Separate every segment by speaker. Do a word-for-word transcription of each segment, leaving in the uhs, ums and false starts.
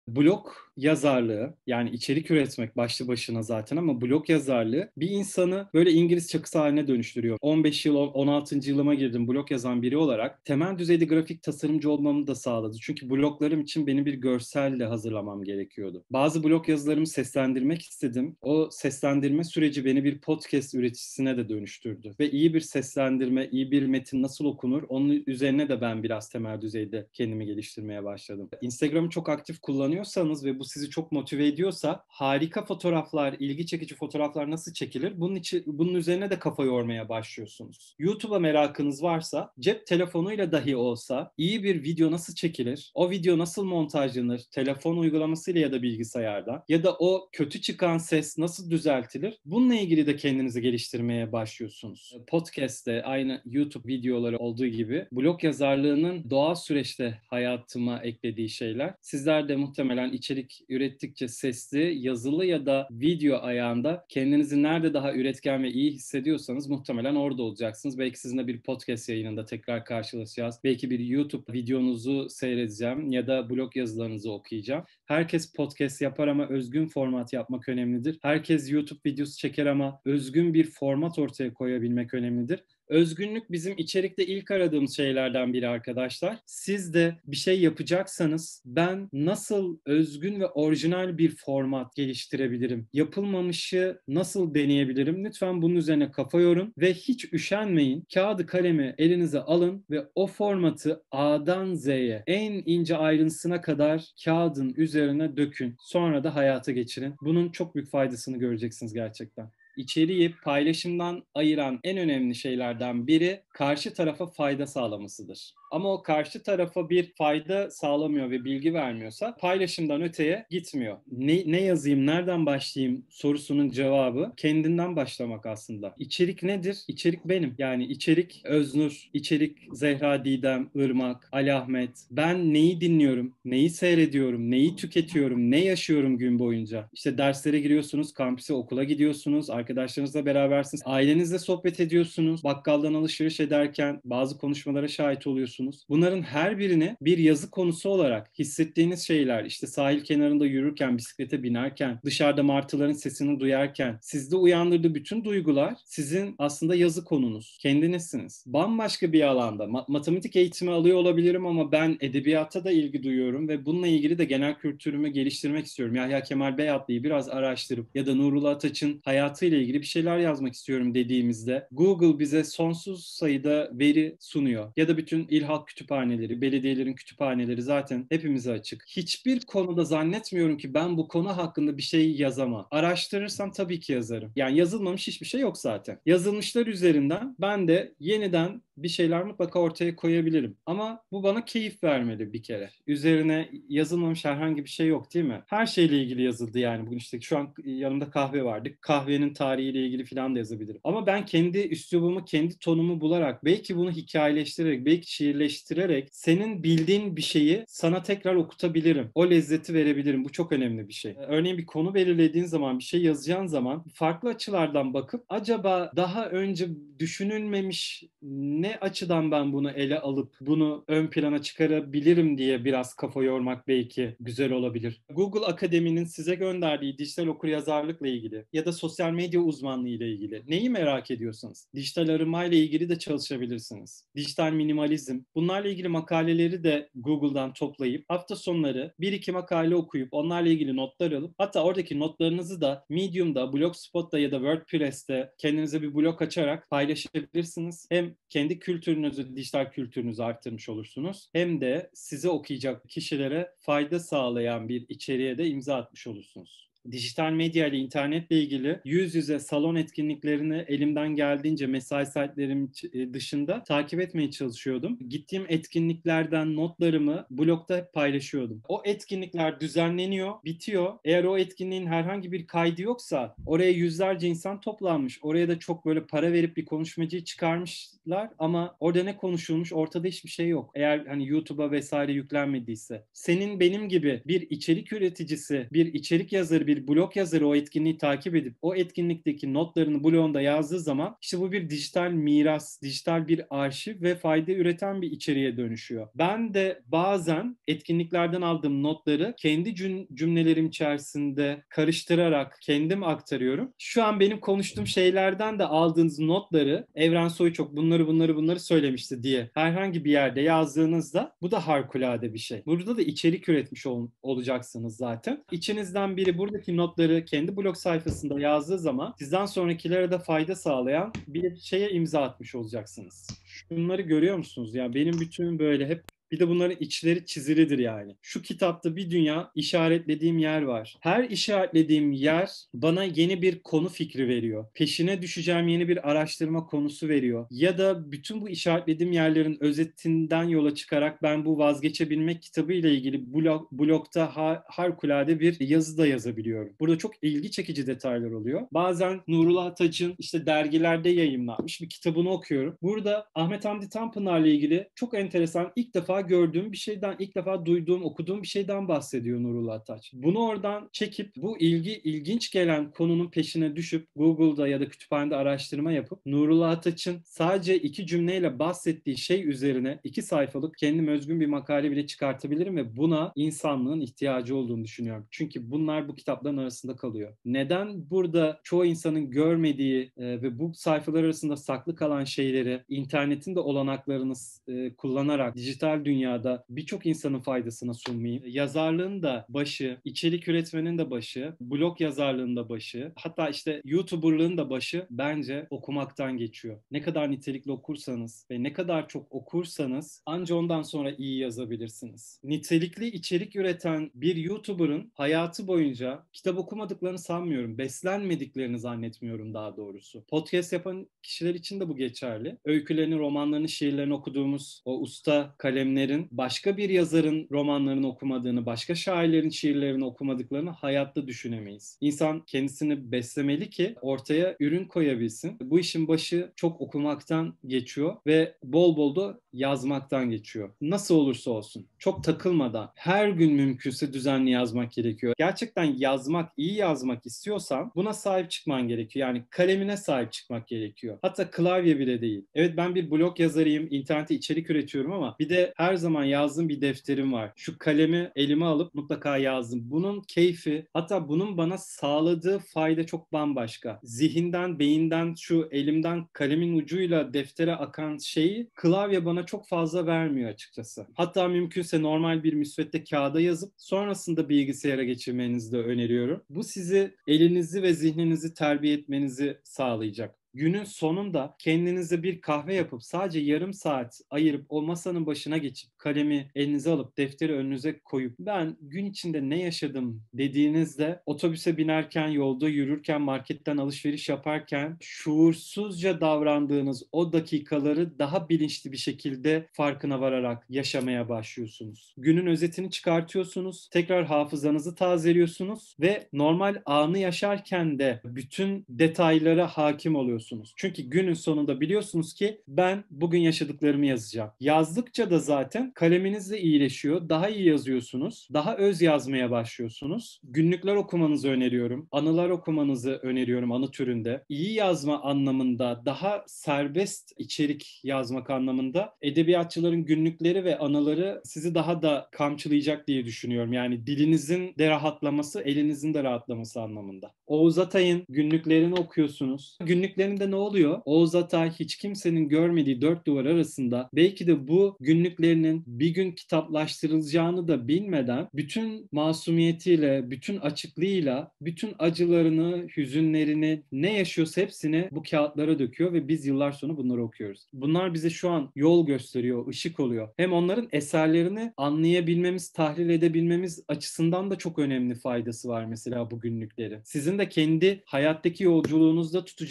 Speaker 1: Blog yazarlığı, yani içerik üretmek başlı başına zaten, ama blog yazarlığı bir insanı böyle İngiliz çakısı haline dönüştürüyor. on beş yıl, on altıncı yılıma girdim blog yazan biri olarak. Temel düzeyde grafik tasarımcı olmamı da sağladı. Çünkü bloglarım için beni bir görselle hazırlamam gerekiyordu. Bazı blog yazılarımı seslendirmek istedim. O seslendirme süreci beni bir podcast üreticisine de dönüştürdü. Ve iyi bir seslendirme, iyi bir metin nasıl okunur, onun üzerine de ben biraz temel düzeyde kendimi geliştirmeye başladım. Instagram'ı çok aktif kullanıyorsanız ve bu sizi çok motive ediyorsa, harika fotoğraflar, ilgi çekici fotoğraflar nasıl çekilir? Bunun için, bunun üzerine de kafa yormaya başlıyorsunuz. YouTube'a merakınız varsa, cep telefonuyla dahi olsa iyi bir video nasıl çekilir? O video nasıl montajlanır? Telefon uygulamasıyla ya da bilgisayarda. Ya da o kötü çıkan ses nasıl düzeltilir? Bununla ilgili de kendinizi geliştirmeye başlıyorsunuz. Podcast'te aynı YouTube videoları olduğu gibi blog yazarlığının doğal süreçte hayatıma eklediği şeyler. Sizler de muhtemelen içerik ürettikçe sesli, yazılı ya da video ayağında kendinizi nerede daha üretken ve iyi hissediyorsanız muhtemelen orada olacaksınız. Belki sizinle bir podcast yayınında tekrar karşılaşacağız. Belki bir YouTube videonuzu seyredeceğim ya da blog yazılarınızı okuyacağım. Herkes podcast yapar ama özgün format yapmak önemlidir. Herkes YouTube videosu çeker ama özgün bir format ortaya koyabilmek önemlidir. Özgünlük bizim içerikte ilk aradığımız şeylerden biri arkadaşlar. Siz de bir şey yapacaksanız ben nasıl özgün ve orijinal bir format geliştirebilirim? Yapılmamışı nasıl deneyebilirim? Lütfen bunun üzerine kafa yorun ve hiç üşenmeyin. Kağıdı kalemi elinize alın ve o formatı A'dan Z'ye en ince ayrıntısına kadar kağıdın üzerine dökün. Sonra da hayata geçirin. Bunun çok büyük faydasını göreceksiniz gerçekten. İçeriği paylaşımdan ayıran en önemli şeylerden biri karşı tarafa fayda sağlamasıdır. Ama o karşı tarafa bir fayda sağlamıyor ve bilgi vermiyorsa paylaşımdan öteye gitmiyor. Ne, ne yazayım, nereden başlayayım sorusunun cevabı kendinden başlamak aslında. İçerik nedir? İçerik benim. Yani içerik Öznur, içerik Zehra Didem, Irmak, Ali Ahmet. Ben neyi dinliyorum, neyi seyrediyorum, neyi tüketiyorum, ne yaşıyorum gün boyunca? İşte derslere giriyorsunuz, kampüse, okula gidiyorsunuz, arkadaşlarınızla berabersiniz, ailenizle sohbet ediyorsunuz, bakkaldan alışveriş ederken bazı konuşmalara şahit oluyorsunuz. Bunların her birini bir yazı konusu olarak hissettiğiniz şeyler, işte sahil kenarında yürürken, bisiklete binerken, dışarıda martıların sesini duyarken, sizde uyandırdığı bütün duygular sizin aslında yazı konunuz. Kendinizsiniz. Bambaşka bir alanda ma- matematik eğitimi alıyor olabilirim ama ben edebiyata da ilgi duyuyorum ve bununla ilgili de genel kültürümü geliştirmek istiyorum. Yahya Kemal Beyatlı'yı biraz araştırıp ya da Nurullah Ataç'ın hayatıyla ilgili bir şeyler yazmak istiyorum dediğimizde Google bize sonsuz sayıda veri sunuyor. Ya da bütün il halk kütüphaneleri, belediyelerin kütüphaneleri zaten hepimize açık. Hiçbir konuda zannetmiyorum ki ben bu konu hakkında bir şey yazamam. Araştırırsam tabii ki yazarım. Yani yazılmamış hiçbir şey yok zaten. Yazılmışlar üzerinden ben de yeniden bir şeyler mutlaka ortaya koyabilirim. Ama bu bana keyif vermeli bir kere. Üzerine yazılmamış herhangi bir şey yok değil mi? Her şeyle ilgili yazıldı yani. Bugün işte şu an yanımda kahve vardı. Kahvenin tarihiyle ilgili falan da yazabilirim. Ama ben kendi üslubumu, kendi tonumu bularak, belki bunu hikayeleştirerek, belki şiirleştirerek senin bildiğin bir şeyi sana tekrar okutabilirim. O lezzeti verebilirim. Bu çok önemli bir şey. Örneğin bir konu belirlediğin zaman, bir şey yazacağın zaman farklı açılardan bakıp acaba daha önce düşünülmemiş ne açıdan ben bunu ele alıp bunu ön plana çıkarabilirim diye biraz kafa yormak belki güzel olabilir. Google Akademi'nin size gönderdiği dijital okuryazarlıkla ilgili ya da sosyal medya uzmanlığı ile ilgili neyi merak ediyorsanız dijital arınma ile ilgili de çalışabilirsiniz. Dijital minimalizm, bunlarla ilgili makaleleri de Google'dan toplayıp hafta sonları bir iki makale okuyup onlarla ilgili notlar alıp hatta oradaki notlarınızı da Medium'da, Blogspot'ta ya da WordPress'te kendinize bir blog açarak paylaşabilirsiniz. Hem kendi kültürünüzü, dijital kültürünüzü arttırmış olursunuz hem de size okuyacak kişilere fayda sağlayan bir içeriğe de imza atmış olursunuz. Dijital medya ile internetle ilgili yüz yüze salon etkinliklerini elimden geldiğince mesai saatlerim dışında takip etmeye çalışıyordum. Gittiğim etkinliklerden notlarımı blogda hep paylaşıyordum. O etkinlikler düzenleniyor, bitiyor. Eğer o etkinliğin herhangi bir kaydı yoksa oraya yüzlerce insan toplanmış. Oraya da çok böyle para verip bir konuşmacıyı çıkarmışlar ama orada ne konuşulmuş ortada hiçbir şey yok. Eğer hani YouTube'a vesaire yüklenmediyse. Senin benim gibi bir içerik üreticisi, bir içerik yazarı, bir blog yazarı o etkinliği takip edip o etkinlikteki notlarını blogunda yazdığı zaman işte bu bir dijital miras, dijital bir arşiv ve fayda üreten bir içeriğe dönüşüyor. Ben de bazen etkinliklerden aldığım notları kendi cümlelerim içerisinde karıştırarak kendim aktarıyorum. Şu an benim konuştuğum şeylerden de aldığınız notları Evren Soyçok bunları bunları bunları söylemişti diye herhangi bir yerde yazdığınızda bu da harikulade bir şey. Burada da içerik üretmiş ol, olacaksınız zaten. İçinizden biri buradaki notları kendi blog sayfasında yazdığı zaman sizden sonrakilere de fayda sağlayan bir şeye imza atmış olacaksınız. Şunları görüyor musunuz? Ya benim bütün böyle hep bir de bunların içleri çizilidir yani. Şu kitapta bir dünya işaretlediğim yer var. Her işaretlediğim yer bana yeni bir konu fikri veriyor. Peşine düşeceğim yeni bir araştırma konusu veriyor. Ya da bütün bu işaretlediğim yerlerin özetinden yola çıkarak ben bu vazgeçebilmek kitabı ile ilgili blog, blogda har, harikulade bir yazı da yazabiliyorum. Burada çok ilgi çekici detaylar oluyor. Bazen Nurullah Ataç'ın işte dergilerde yayımlanmış bir kitabını okuyorum. Burada Ahmet Hamdi Tanpınar'la ilgili çok enteresan ilk defa gördüğüm bir şeyden, ilk defa duyduğum, okuduğum bir şeyden bahsediyor Nurullah Ataç. Bunu oradan çekip bu ilgi ilginç gelen konunun peşine düşüp Google'da ya da kütüphanede araştırma yapıp Nurullah Ataç'ın sadece iki cümleyle bahsettiği şey üzerine iki sayfalık kendim özgün bir makale bile çıkartabilirim ve buna insanlığın ihtiyacı olduğunu düşünüyorum. Çünkü bunlar bu kitapların arasında kalıyor. Neden burada çoğu insanın görmediği e, ve bu sayfalar arasında saklı kalan şeyleri internetin de olanaklarını e, kullanarak dijital dünyada birçok insanın faydasına sunmayayım? Yazarlığın da başı, içerik üretmenin de başı, blog yazarlığın da başı, hatta işte YouTuber'lığın da başı bence okumaktan geçiyor. Ne kadar nitelikli okursanız ve ne kadar çok okursanız anca ondan sonra iyi yazabilirsiniz. Nitelikli içerik üreten bir YouTuber'ın hayatı boyunca kitap okumadıklarını sanmıyorum. Beslenmediklerini zannetmiyorum daha doğrusu. Podcast yapan kişiler için de bu geçerli. Öykülerini, romanlarını, şiirlerini okuduğumuz o usta kalemlerin başka bir yazarın romanlarını okumadığını, başka şairlerin şiirlerini okumadıklarını hayatta düşünemeyiz. İnsan kendisini beslemeli ki ortaya ürün koyabilsin. Bu işin başı çok okumaktan geçiyor ve bol bol da yazmaktan geçiyor. Nasıl olursa olsun. Çok takılmadan her gün mümkünse düzenli yazmak gerekiyor. Gerçekten yazmak, iyi yazmak istiyorsan buna sahip çıkman gerekiyor. Yani kalemine sahip çıkmak gerekiyor. Hatta klavye bile değil. Evet ben bir blog yazarıyım, internette içerik üretiyorum ama bir de her zaman yazdığım bir defterim var. Şu kalemi elime alıp mutlaka yazdım. Bunun keyfi, hatta bunun bana sağladığı fayda çok bambaşka. Zihinden, beyinden, şu elimden kalemin ucuyla deftere akan şeyi klavye bana çok fazla vermiyor açıkçası. Hatta mümkünse normal bir müsvedde kağıda yazıp sonrasında bilgisayara geçirmenizi de öneriyorum. Bu sizi elinizi ve zihninizi terbiye etmenizi sağlayacak. Günün sonunda kendinize bir kahve yapıp sadece yarım saat ayırıp o masanın başına geçip kalemi elinize alıp defteri önünüze koyup ben gün içinde ne yaşadım dediğinizde otobüse binerken, yolda yürürken, marketten alışveriş yaparken şuursuzca davrandığınız o dakikaları daha bilinçli bir şekilde farkına vararak yaşamaya başlıyorsunuz. Günün özetini çıkartıyorsunuz, tekrar hafızanızı tazeliyorsunuz ve normal anı yaşarken de bütün detaylara hakim oluyorsunuz. Çünkü günün sonunda biliyorsunuz ki ben bugün yaşadıklarımı yazacağım. Yazdıkça da zaten kaleminiz de iyileşiyor. Daha iyi yazıyorsunuz. Daha öz yazmaya başlıyorsunuz. Günlükler okumanızı öneriyorum. Anılar okumanızı öneriyorum anı türünde. İyi yazma anlamında, daha serbest içerik yazmak anlamında edebiyatçıların günlükleri ve anıları sizi daha da kamçılayacak diye düşünüyorum. Yani dilinizin de rahatlaması, elinizin de rahatlaması anlamında. Oğuz Atay'ın günlüklerini okuyorsunuz. Günlüklerin de ne oluyor? Oğuz Atay hiç kimsenin görmediği dört duvar arasında belki de bu günlüklerinin bir gün kitaplaştırılacağını da bilmeden bütün masumiyetiyle, bütün açıklığıyla, bütün acılarını, hüzünlerini, ne yaşıyorsa hepsini bu kağıtlara döküyor ve biz yıllar sonra bunları okuyoruz. Bunlar bize şu an yol gösteriyor, ışık oluyor. Hem onların eserlerini anlayabilmemiz, tahlil edebilmemiz açısından da çok önemli faydası var mesela bu günlükleri. Sizin de kendi hayattaki yolculuğunuzda tutacağınız günlükleri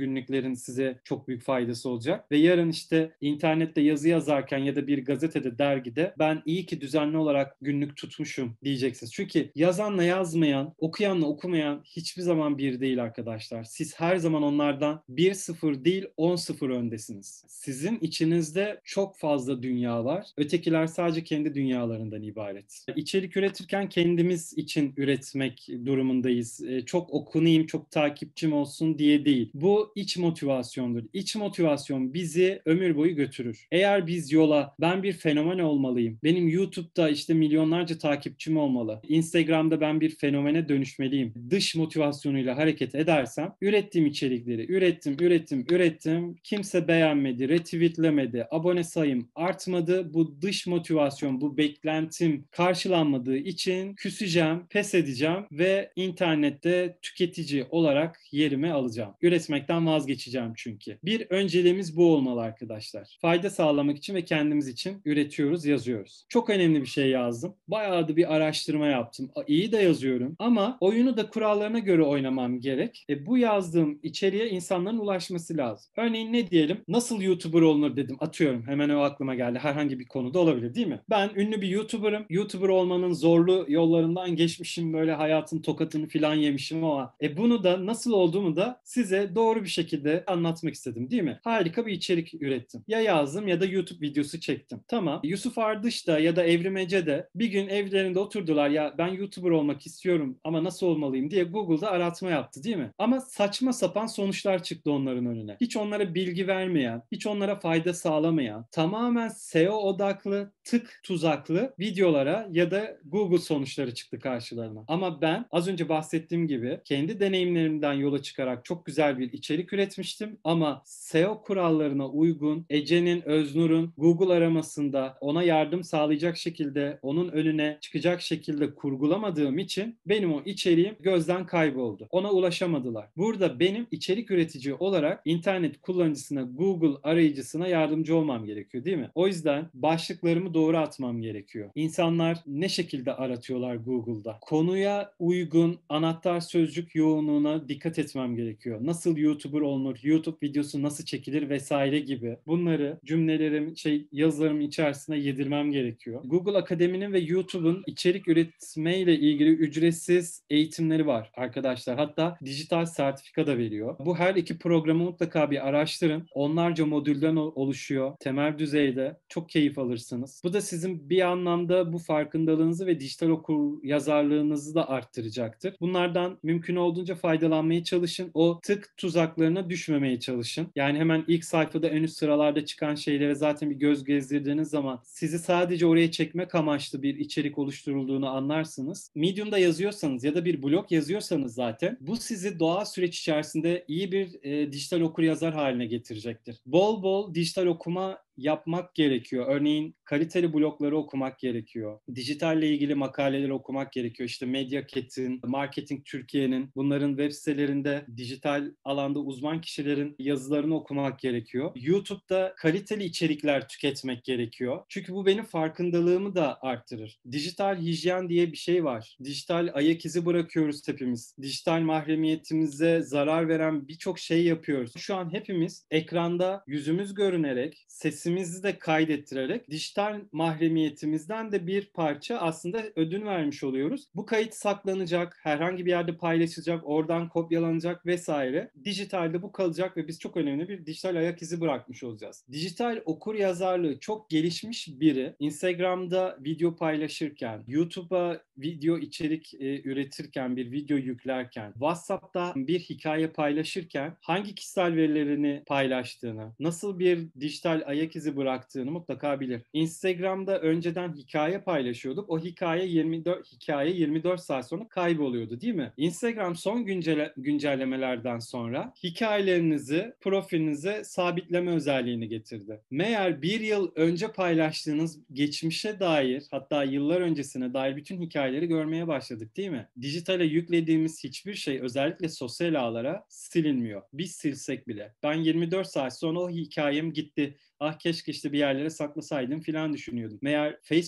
Speaker 1: günlüklerin size çok büyük faydası olacak. Ve yarın işte internette yazı yazarken ya da bir gazetede, dergide ben iyi ki düzenli olarak günlük tutmuşum diyeceksiniz. Çünkü yazanla yazmayan, okuyanla okumayan hiçbir zaman bir değil arkadaşlar. Siz her zaman onlardan bir sıfır değil on sıfır öndesiniz. Sizin içinizde çok fazla dünya var. Ötekiler sadece kendi dünyalarından ibaret. İçerik üretirken kendimiz için üretmek durumundayız. E, çok okunayım, çok takipçim olsun diye değil. Bu iç motivasyondur. İç motivasyon bizi ömür boyu götürür. Eğer biz yola ben bir fenomen olmalıyım, benim YouTube'da işte milyonlarca takipçim olmalı, Instagram'da ben bir fenomene dönüşmeliyim, dış motivasyonuyla hareket edersem, ürettiğim içerikleri ürettim, ürettim, ürettim, kimse beğenmedi, retweetlemedi, abone sayım artmadı, bu dış motivasyon, bu beklentim karşılanmadığı için küseceğim, pes edeceğim ve internette tüketici olarak yerimi alacağım. Üretmekten vazgeçeceğim çünkü. Bir önceliğimiz bu olmalı arkadaşlar. Fayda sağlamak için ve kendimiz için üretiyoruz, yazıyoruz. Çok önemli bir şey yazdım. Bayağı da bir araştırma yaptım. İyi de yazıyorum ama oyunu da kurallarına göre oynamam gerek. E, bu yazdığım içeriğe insanların ulaşması lazım. Örneğin ne diyelim? Nasıl YouTuber olunur dedim. Atıyorum. Hemen o aklıma geldi. Herhangi bir konuda olabilir değil mi? Ben ünlü bir YouTuber'ım. YouTuber olmanın zorlu yollarından geçmişim. Böyle hayatın tokatını falan yemişim ama e, bunu da nasıl olduğumu da size doğru bir şekilde anlatmak istedim değil mi? Harika bir içerik ürettim. Ya yazdım ya da YouTube videosu çektim. Tamam. Yusuf Ardıç da ya da Evrim Ece de bir gün evlerinde oturdular, ya ben YouTuber olmak istiyorum ama nasıl olmalıyım diye Google'da aratma yaptı değil mi? Ama saçma sapan sonuçlar çıktı onların önüne. Hiç onlara bilgi vermeyen, hiç onlara fayda sağlamayan, tamamen S E O odaklı, tık tuzaklı videolara ya da Google sonuçları çıktı karşılarına. Ama ben az önce bahsettiğim gibi kendi deneyimlerimden yola çıkarak çok güzel bir içerik üretmiştim ama S E O kurallarına uygun, Ece'nin, Öznur'un Google aramasında ona yardım sağlayacak şekilde, onun önüne çıkacak şekilde kurgulamadığım için benim o içeriğim gözden kayboldu. Ona ulaşamadılar. Burada benim içerik üretici olarak internet kullanıcısına, Google arayıcısına yardımcı olmam gerekiyor değil mi? O yüzden başlıklarımı doğru atmam gerekiyor. İnsanlar ne şekilde aratıyorlar Google'da? Konuya uygun anahtar sözcük yoğunluğuna dikkat etmem gerekiyor. Nasıl YouTuber olunur, YouTube videosu nasıl çekilir vesaire gibi. Bunları cümlelerim, şey yazılarım içerisine yedirmem gerekiyor. Google Akademi'nin ve YouTube'un içerik üretmeyle ilgili ücretsiz eğitimleri var arkadaşlar. Hatta dijital sertifika da veriyor. Bu her iki programı mutlaka bir araştırın. Onlarca modülden oluşuyor. Temel düzeyde çok keyif alırsınız. Bu da sizin bir anlamda bu farkındalığınızı ve dijital okur yazarlığınızı da arttıracaktır. Bunlardan mümkün olduğunca faydalanmaya çalışın. O tık tuzaklarına düşmemeye çalışın. Yani hemen ilk sayfada en üst sıralarda çıkan şeylere zaten bir göz gezdirdiğiniz zaman sizi sadece oraya çekmek amaçlı bir içerik oluşturulduğunu anlarsınız. Medium'da yazıyorsanız ya da bir blog yazıyorsanız zaten bu sizi doğal süreç içerisinde iyi bir e, dijital okuryazar haline getirecektir. Bol bol dijital okuma yapmak gerekiyor. Örneğin kaliteli blogları okumak gerekiyor. Dijitalle ilgili makaleleri okumak gerekiyor. İşte Medyaket'in, Marketing Türkiye'nin, bunların web sitelerinde dijital alanda uzman kişilerin yazılarını okumak gerekiyor. YouTube'da kaliteli içerikler tüketmek gerekiyor. Çünkü bu benim farkındalığımı da arttırır. Dijital hijyen diye bir şey var. Dijital ayak izi bırakıyoruz hepimiz. Dijital mahremiyetimize zarar veren birçok şey yapıyoruz. Şu an hepimiz ekranda yüzümüz görünerek, sesimizi de kaydettirerek dijital mahremiyetimizden de bir parça aslında ödün vermiş oluyoruz. Bu kayıt saklanacak, herhangi bir yerde paylaşılacak, oradan kopyalanacak vesaire. Dijitalde bu kalacak ve biz çok önemli bir dijital ayak izi bırakmış olacağız. Dijital okur yazarlığı çok gelişmiş biri Instagram'da video paylaşırken, YouTube'a video içerik e, üretirken, bir video yüklerken, WhatsApp'ta bir hikaye paylaşırken hangi kişisel verilerini paylaştığını, nasıl bir dijital ayak izi bıraktığını mutlaka bilir. Instagram'da önceden hikaye paylaşıyorduk. O hikaye yirmi dört hikaye yirmi dört saat sonra kayboluyordu değil mi? Instagram son güncele, güncellemelerden sonra hikayelerinizi profilinize sabitleme özelliğini getirdi. Meğer bir yıl önce paylaştığınız geçmişe dair, hatta yıllar öncesine dair bütün hikayeleri görmeye başladık değil mi? Dijitale yüklediğimiz hiçbir şey, özellikle sosyal ağlara silinmiyor. Biz silsek bile. Ben yirmi dört saat sonra o hikayem gitti. Ah keşke işte bir yerlere saklasaydım filan düşünüyordum. Meğer Facebook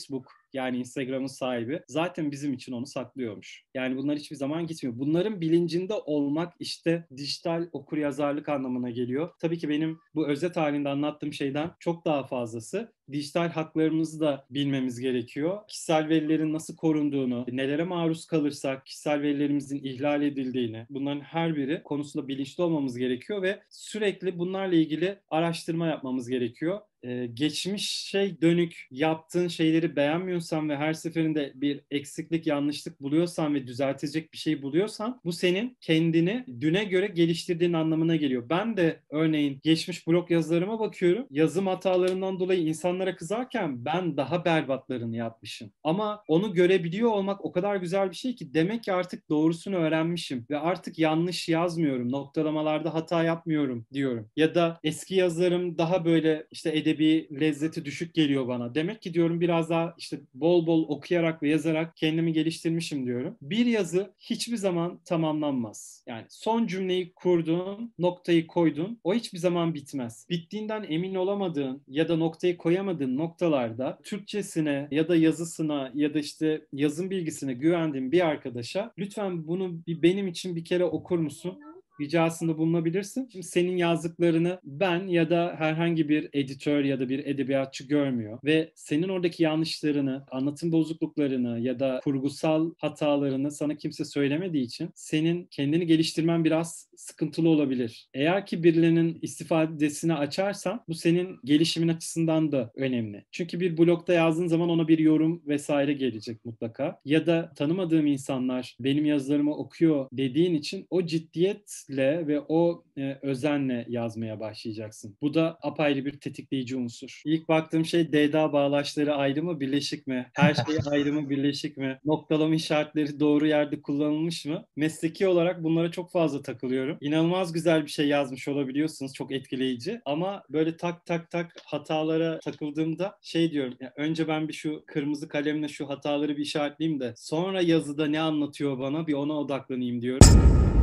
Speaker 1: yani Instagram'ın sahibi zaten bizim için onu saklıyormuş. Yani bunlar hiçbir zaman gitmiyor. Bunların bilincinde olmak işte dijital okuryazarlık anlamına geliyor. Tabii ki benim bu özet halinde anlattığım şeyden çok daha fazlası. Dijital haklarımızı da bilmemiz gerekiyor. Kişisel verilerin nasıl korunduğunu, nelere maruz kalırsak kişisel verilerimizin ihlal edildiğini, bunların her biri konusunda bilinçli olmamız gerekiyor ve sürekli bunlarla ilgili araştırma yapmamız gerekiyor. Ee, geçmişe dönük yaptığın şeyleri beğenmiyorsan ve her seferinde bir eksiklik, yanlışlık buluyorsan ve düzeltecek bir şey buluyorsan bu senin kendini düne göre geliştirdiğin anlamına geliyor. Ben de örneğin geçmiş blog yazılarıma bakıyorum. Yazım hatalarından dolayı insanlara kızarken ben daha berbatlarını yapmışım. Ama onu görebiliyor olmak o kadar güzel bir şey ki demek ki artık doğrusunu öğrenmişim ve artık yanlış yazmıyorum. Noktalamalarda hata yapmıyorum diyorum. Ya da eski yazılarım daha böyle işte edebi lezzeti düşük geliyor bana. Demek ki diyorum biraz daha işte bol bol okuyarak ve yazarak kendimi geliştirmişim diyorum. Bir yazı hiçbir zaman tamamlanmaz. Yani son cümleyi kurdun, noktayı koydun, o hiçbir zaman bitmez. Bittiğinden emin olamadığın ya da noktayı koyamadığın noktalarda Türkçesine ya da yazısına ya da işte yazım bilgisine güvendiğin bir arkadaşa lütfen bunu bir benim için bir kere okur musun ricasında bulunabilirsin. Şimdi senin yazdıklarını ben ya da herhangi bir editör ya da bir edebiyatçı görmüyor ve senin oradaki yanlışlarını, anlatım bozukluklarını ya da kurgusal hatalarını sana kimse söylemediği için senin kendini geliştirmen biraz sıkıntılı olabilir. Eğer ki birilerinin istifadesini açarsan bu senin gelişimin açısından da önemli. Çünkü bir blogda yazdığın zaman ona bir yorum vesaire gelecek mutlaka. Ya da tanımadığım insanlar benim yazılarımı okuyor dediğin için o ciddiyet ve o e, özenle yazmaya başlayacaksın. Bu da apayrı bir tetikleyici unsur. İlk baktığım şey D D A bağlaçları ayrı mı birleşik mi? Her şey ayrı mı birleşik mi? Noktalama işaretleri doğru yerde kullanılmış mı? Mesleki olarak bunlara çok fazla takılıyorum. İnanılmaz güzel bir şey yazmış olabiliyorsunuz. Çok etkileyici. Ama böyle tak tak tak hatalara takıldığımda şey diyorum. Ya önce ben bir şu kırmızı kalemle şu hataları bir işaretleyeyim de sonra yazıda ne anlatıyor bana bir ona odaklanayım diyorum.